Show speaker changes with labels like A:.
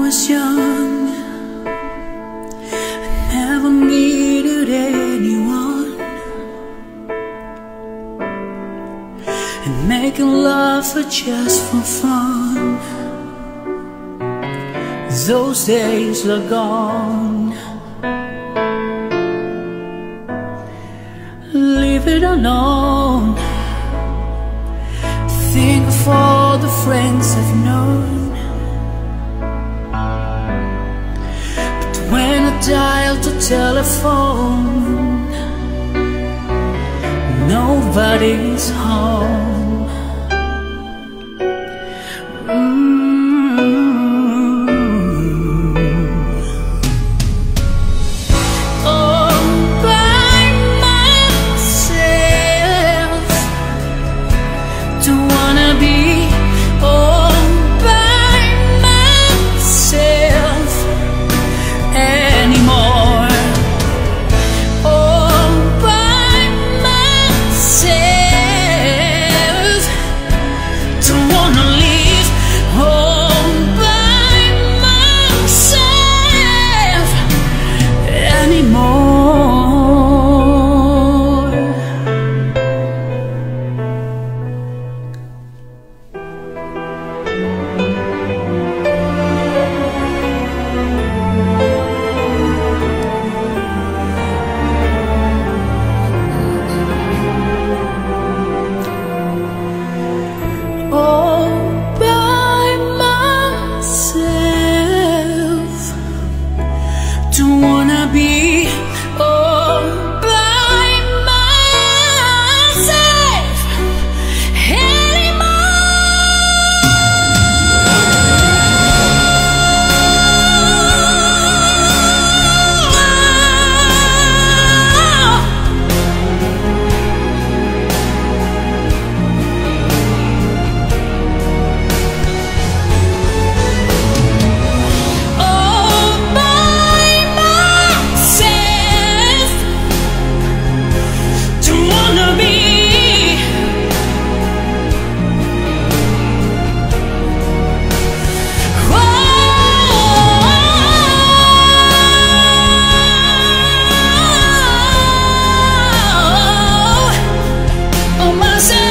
A: was young, I never needed anyone, and making love was just for fun. Those days are gone. Leave it alone. Think of all the friends I've known, but when I dial the telephone, nobody's home. Don't wanna be all by myself myself.